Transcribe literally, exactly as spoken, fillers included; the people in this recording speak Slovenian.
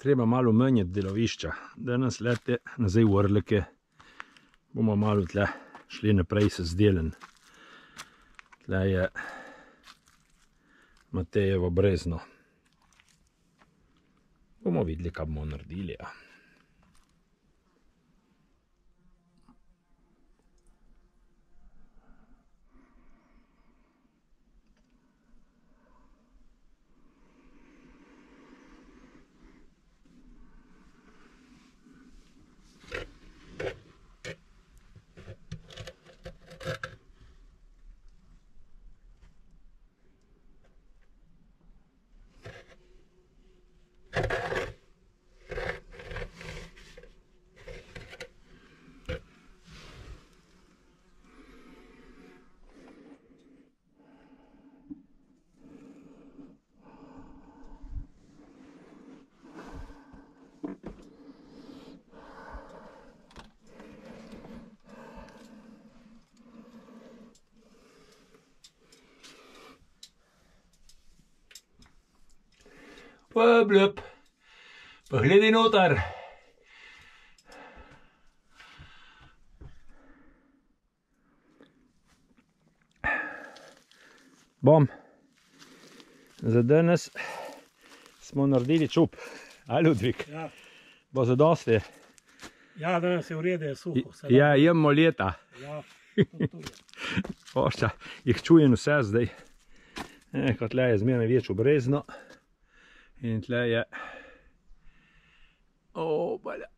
treba malo menjati delovišča. Danes lete nazaj v Orleke. Bomo malo tle šli naprej se zdelen. Tle je Matejevo brezno. Bomo videli, kaj bomo naredili. Ja. Pa blup, pa gledaj noter. Bom, za danes smo naredili čup. A, Ludvik? Ja. Bo zadosti? Ja, danes je v redu, je suho. Ja, jemo leta. Ja, Ošča, jih čujem vse zdaj. Kot tle je zmeraj večjo brezno. In tle je... O, balja.